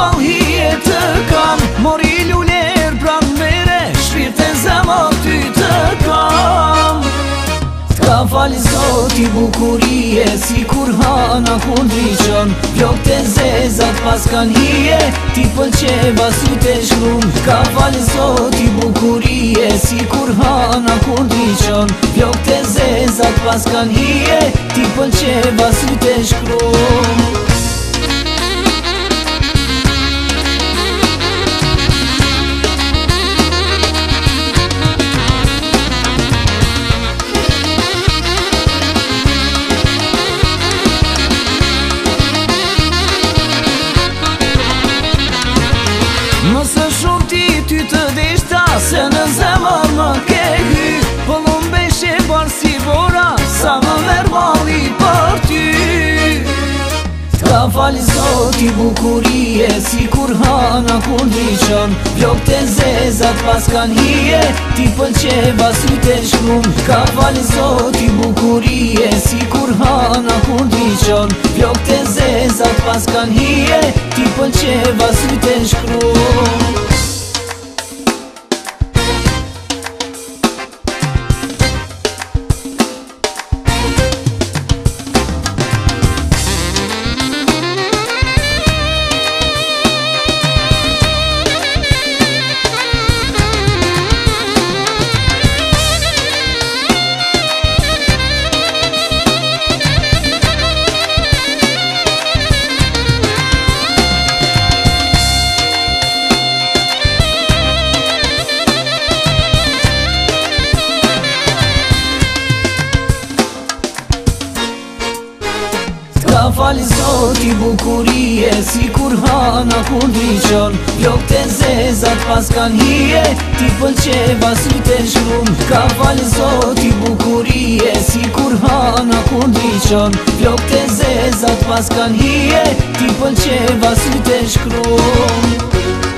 bal hije të kam, mori luler pran mere, shpirte zemër ty të kam. T'ka fali zoti bukurie, si kur hana kur ndriqon, flok të zezat pas kan hije, ti pëlqeva syte shkrum. T'ka fali zoti bukurie, si kur hana kur ndriqon, flok të zezat pas kan hije, ti pëlqeva syte shkrum. Mësë shumë ty të deshta, se në zemër më ke hy, pëllon beshe barë si bora, sa më merë mali për ty. T'ka fali zoti bukurie, si kur hana kur ndriqon, flok të zezat pas kan hije, ti pëlqeva syte shkrum. T'ka fali zoti bukurie, si kur hana kur ndriqon, flok të zezat pas kan hije, ti pëlqeva syte shkrum. T'ka fali zoti bukurie, si kur hana kur ndriqon, flok të zezat pas kan hije, ti pëlqeva syte shkrum. T'ka fali zoti bukurie, si kur hana kur ndriqon, flok të zezat pas kan hije, ti pëlqeva syte shkrum.